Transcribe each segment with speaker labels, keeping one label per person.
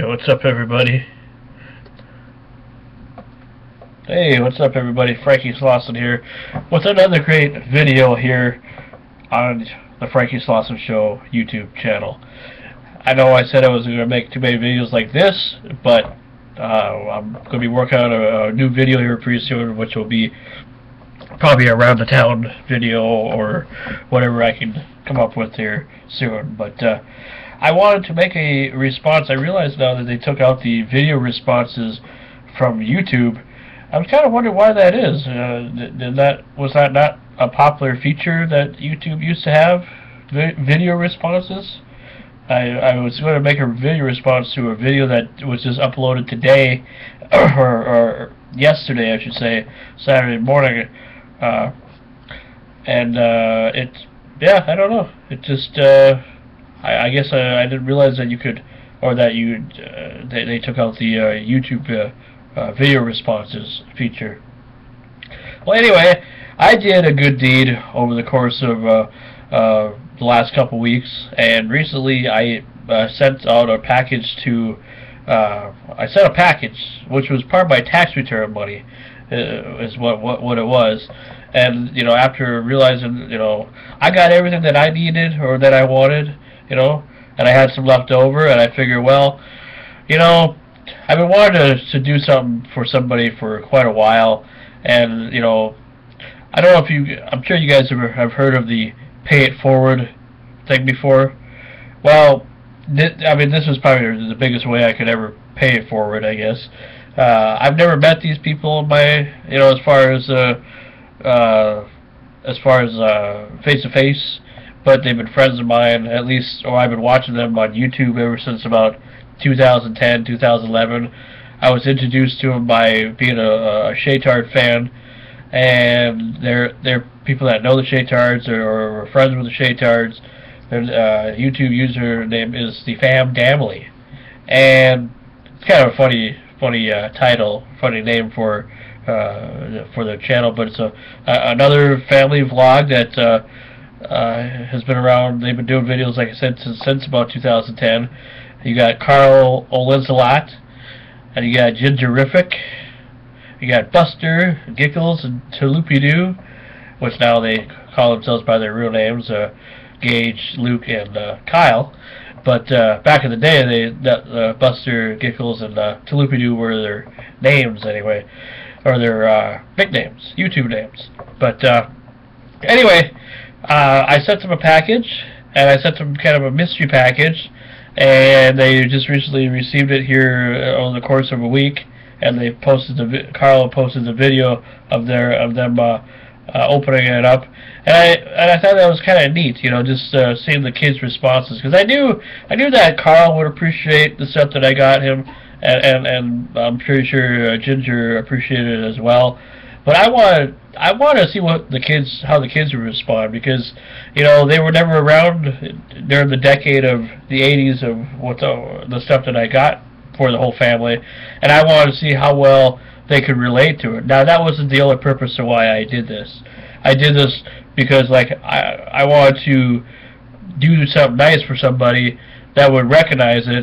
Speaker 1: What's up, everybody? Hey, what's up, everybody? Frankie Slauson here with another great video here on the Frankie Slauson Show YouTube channel. I know I said I was going to make too many videos like this, but I'm going to be working on a new video here pretty soon, which will be probably a around the town video or whatever I can come up with here soon. But I wanted to make a response. I realize now that they took out the video responses from YouTube. I was kind of wondering why that is. Was that not a popular feature that YouTube used to have? Video responses? I was going to make a video response to a video that was just uploaded today, or yesterday, I should say, Saturday morning. Yeah, I don't know. It just, I guess I didn't realize that you could, or that they took out the YouTube video responses feature. Well, anyway, I did a good deed over the course of the last couple weeks, and recently I sent out a package to, I sent a package which was part of my tax return money, is what it was. And after realizing I got everything that I needed or that I wanted, and I had some left over, and I figured, well, I've been wanting to do something for somebody for quite a while, and I don't know if I'm sure you guys have heard of the pay it forward thing before. Well, this was probably the biggest way I could ever pay it forward, I guess. I've never met these people in my, as far as face to face, but they've been friends of mine, at least, or I've been watching them on YouTube ever since about 2010, 2011. I was introduced to them by being a SHAYTARD fan, and they're people that know the SHAYTARDS or are friends with the SHAYTARDS. Their YouTube username is the Fam Damley, and it's kind of a funny title, funny name for their channel, but it's another family vlog that has been around. They've been doing videos, like I said, since about 2010. You got Carl Olinsalot, and you got Gingerific, you got Buster, Giggles, and Taloopy-Doo, which now they call themselves by their real names, Gage, Luke, and Kyle. But back in the day, Buster, Giggles, and Taloopy-Doo were their names anyway, or their nicknames, YouTube names. But anyway, I sent them a package, and I sent them kind of a mystery package, and they just recently received it here over the course of a week, and they posted Carl posted the video of them opening it up, and I thought that was kind of neat, just seeing the kids' responses, because I knew that Carl would appreciate the stuff that I got him, and I'm pretty sure Ginger appreciated it as well. But I want to see how the kids would respond, because they were never around during the decade of the 80s of the stuff that I got for the whole family, and I wanted to see how well they could relate to it. Now, that wasn't the only purpose of why I did this. I did this because I wanted to do something nice for somebody that would recognize it,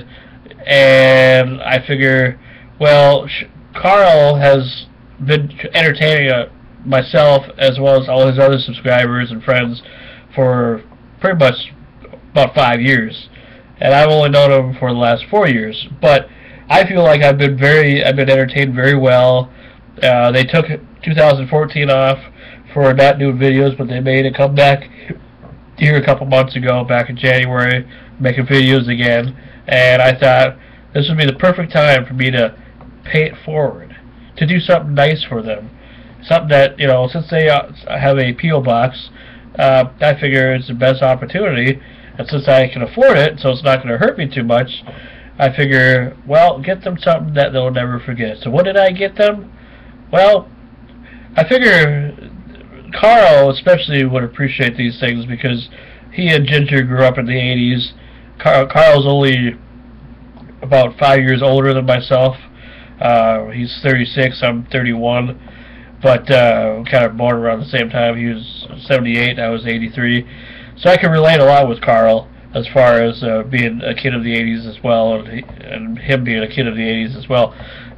Speaker 1: and I figure, well, Carl has been entertaining myself as well as all his other subscribers and friends for pretty much about 5 years, and I've only known him for the last 4 years. But I feel like I've been entertained very well. They took 2014 off for not doing videos, but they made a comeback here a couple months ago, back in January, making videos again, and I thought this would be the perfect time for me to pay it forward, to do something nice for them, something that, since they have a P.O. box, I figure it's the best opportunity, and since I can afford it, so it's not going to hurt me too much, I figure, well, get them something that they'll never forget. So what did I get them? Well, I figure Carl especially would appreciate these things, because he and Ginger grew up in the 80s. Carl's only about 5 years older than myself. He's 36, I'm 31, but kind of born around the same time. He was 78, I was 83, so I can relate a lot with Carl. as far as being a kid of the 80s as well, and him being a kid of the 80s as well.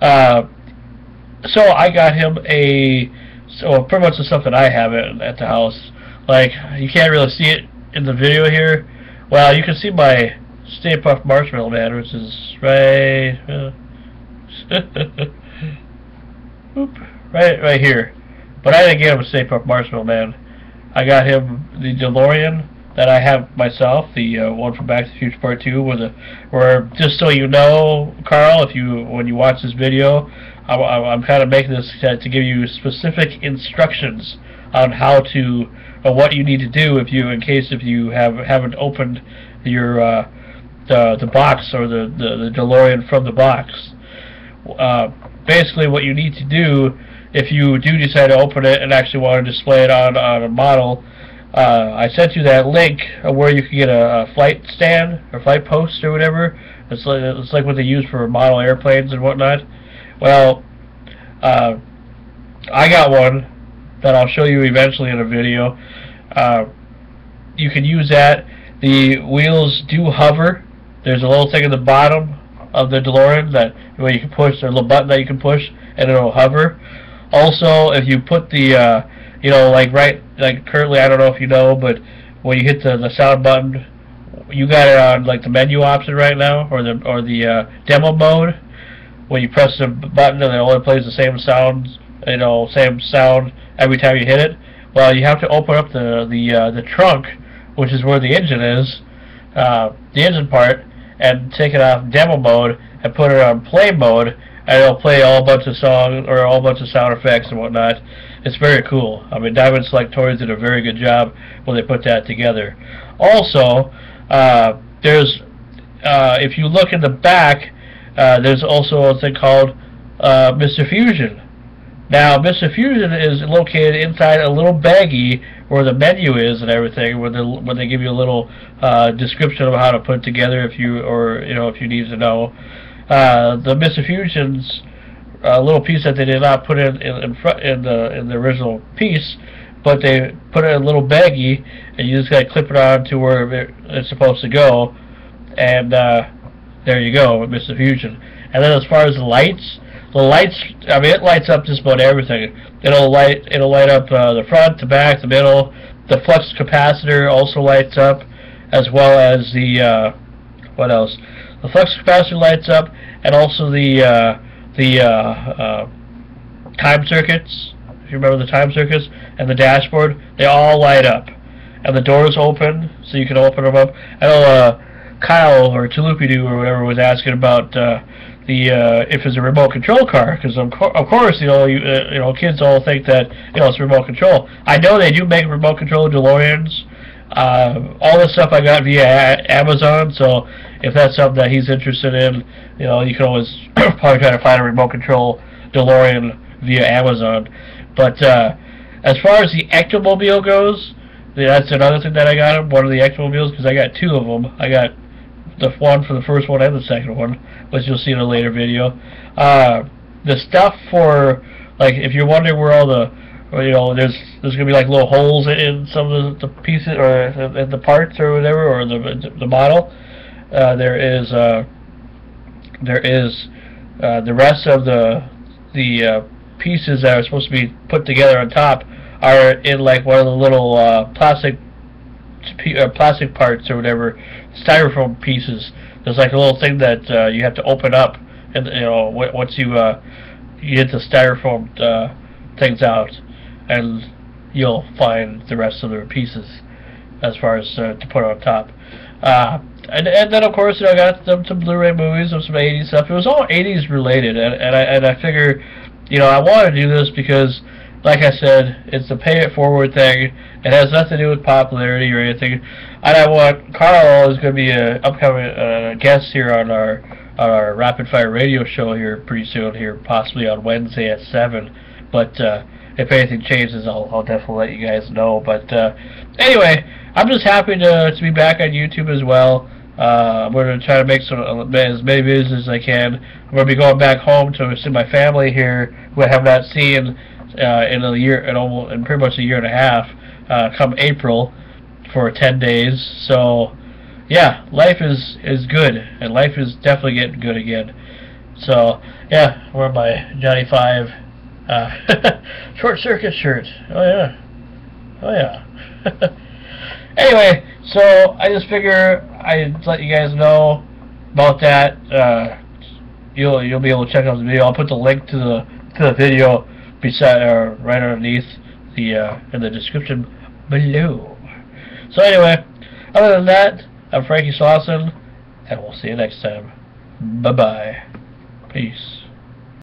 Speaker 1: So I got him pretty much the stuff that I have at the house. Like, you can't really see it in the video here. Well, you can see my Stay Puft Marshmallow Man, which is right, right here. But I didn't get him a Stay Puft Marshmallow Man. I got him the DeLorean that I have myself, the one from Back to the Future Part 2, where just so you know, Carl, when you watch this video, I'm kind of making this to give you specific instructions on how to, or what you need to do if you haven't opened your the box, or the DeLorean from the box. Basically, what you need to do if you do decide to open it and actually want to display it on a model, I sent you that link where you can get a flight stand or flight post or whatever. It's like what they use for model airplanes and whatnot. Well, I got one that I'll show you eventually in a video. You can use that. The wheels do hover. There's a little thing at the bottom of the DeLorean where you can push, there's a little button that you can push, and it'll hover. Also, if you put the, like currently, I don't know if you know, but when you hit the sound button, you got it on like the menu option right now, or the demo mode. When you press the button and it only plays the same sound, same sound every time you hit it. Well, you have to open up the trunk, which is where the engine is, the engine part, and take it off demo mode and put it on play mode, and it'll play a bunch of songs or a bunch of sound effects and whatnot. It's very cool. I mean, Diamond Select Toys did a very good job when they put that together. Also, if you look in the back, there's also a thing called Mr. Fusion. Now, Mr. Fusion is located inside a little baggie where the menu is and everything, where they give you a little description of how to put it together if you need to know. The Mr. Fusion's little piece that they did not put in the original piece, but they put it in a little baggie, and you just gotta clip it on to where it's supposed to go, and there you go with Mr. Fusion. And then as far as the lights, I mean, it lights up just about everything. It'll light up the front, the back, the middle. The flux capacitor also lights up, as well as the what else? The flux capacitor lights up, and also the time circuits. If you remember the time circuits, and the dashboard, they all light up, and the doors open, so you can open them up. I know Kyle or Chalupi-Doo or whatever was asking about if it's a remote control car, because of course kids all think that it's remote control. I know they do make remote control DeLoreans. All this stuff I got via Amazon, so if that's something that he's interested in, you can always probably try to find a remote control DeLorean via Amazon. But as far as the Ectomobile goes, that's another thing that I got him, one of the Ectomobiles, because I got two of them. I got the one for the first one and the second one, which you'll see in a later video. The stuff for, like, if you're wondering where all the, there's gonna be like little holes in some of the pieces or in the parts or whatever, or the model. There is the rest of the pieces that are supposed to be put together on top are in like one of the little plastic parts or whatever, styrofoam pieces. There's like a little thing that you have to open up, and once you get the styrofoam things out, and you'll find the rest of the pieces as far as to put on top. And then of course I got some Blu-ray movies of some 80s stuff. It was all 80s related, and I figure I want to do this because, like I said, it's a pay it forward thing. It has nothing to do with popularity or anything. And I want Carl is going to be an upcoming guest here on our Rapid Fire Radio show here pretty soon, here possibly on Wednesday at 7. But if anything changes, I'll definitely let you guys know. But anyway, I'm just happy to be back on YouTube as well. I'm going to try to make as many videos as I can. I'm going to be going back home to see my family here, who I have not seen in a year, in pretty much a year and a half, come April, for 10 days. So yeah, life is good, and life is definitely getting good again. So yeah, wear my Johnny Five short circuit shirt. Oh yeah, oh yeah. Anyway, so I just figure I'd let you guys know about that. You'll be able to check out the video. I'll put the link to the video beside or right underneath the in the description below. So anyway, other than that, I'm Frankie Slauson, and we'll see you next time. Bye bye. Peace.